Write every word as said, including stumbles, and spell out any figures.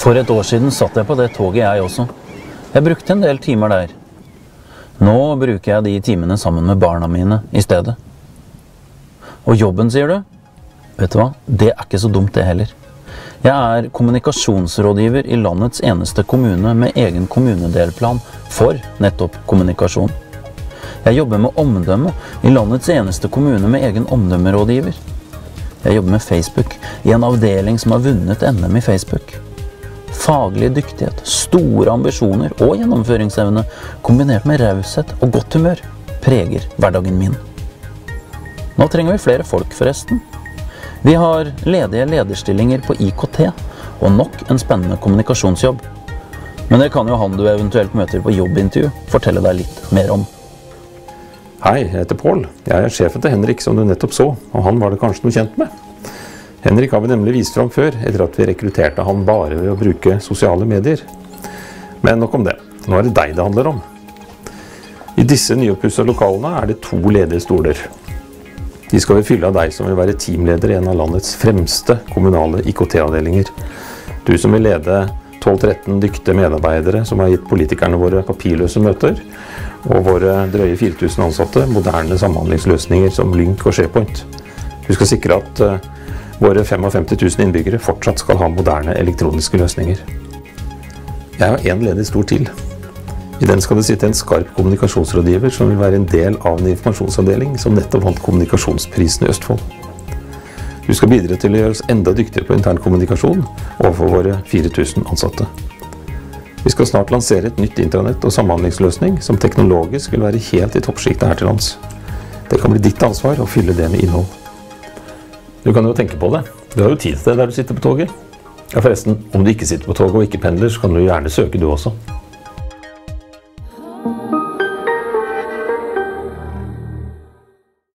For et år siden satt jeg på det toget jeg også. Jeg brukte en del timer der. Nå bruker jeg de timene sammen med barna mine i stedet. Og jobben, sier du? Vet du hva? Det er ikke så dumt det heller. Jeg er kommunikasjonsrådgiver i landets eneste kommune med egen kommunedelplan for nettopp kommunikasjon. Jeg jobber med omdømme i landets eneste kommune med egen omdømmerådgiver. Jeg jobber med Facebook i en avdeling som har vunnet N M i Facebook. Faglig dyktighet, store ambisjoner og gjennomføringsevne, kombinert med raushet og godt humør, preger hverdagen min. Nå trenger vi flere folk forresten. Vi har ledige lederstillinger på I K T, og nok en spennende kommunikasjonsjobb. Men det kan jo han du eventuelt møter på jobbintervju fortelle deg litt mer om. Hei, jeg heter Pål. Jeg er sjefen til Henrik som du nettopp så, og han var det kanskje noe kjent med. Henrik har vi nemlig vist fram før, etter at vi rekrutterte han bare ved å bruke sosiale medier. Men nok om det. Nå er det deg det handler om. I disse nyoppussede lokalene er det to ledige stoler. De skal vi fylle av deg som vil være teamleder i en av landets fremste kommunale I K T-avdelinger. Du som vil lede tolv tretten dyktige medarbeidere som har gitt politikerne våre papirløse møter, og våre drøye fire tusen ansatte moderne samhandlingsløsninger som Lynk og SharePoint. Du skal sikre at uh, våre femtifem tusen innbyggere fortsatt skal ha moderne elektroniske løsninger. Jeg har en ledig stor til. I den skal det sitte en skarp kommunikasjonsrådgiver som vil være en del av en informasjonsavdeling som nettopp vant kommunikasjonsprisen i Østfold. Du skal bidra til å gjøre oss enda dyktigere på intern kommunikasjon overfor våre fire tusen ansatte. Vi skal snart lansere et nytt intranett og samhandlingsløsning som teknologisk vil være helt i toppskiktet her til lands. Det kan bli ditt ansvar å fylle det med innhold. Du kan jo tenke på det. Du har jo tid til det der du sitter på toget. Ja, forresten, om du ikke sitter på toget og ikke pendler, så kan du gjerne søke du også.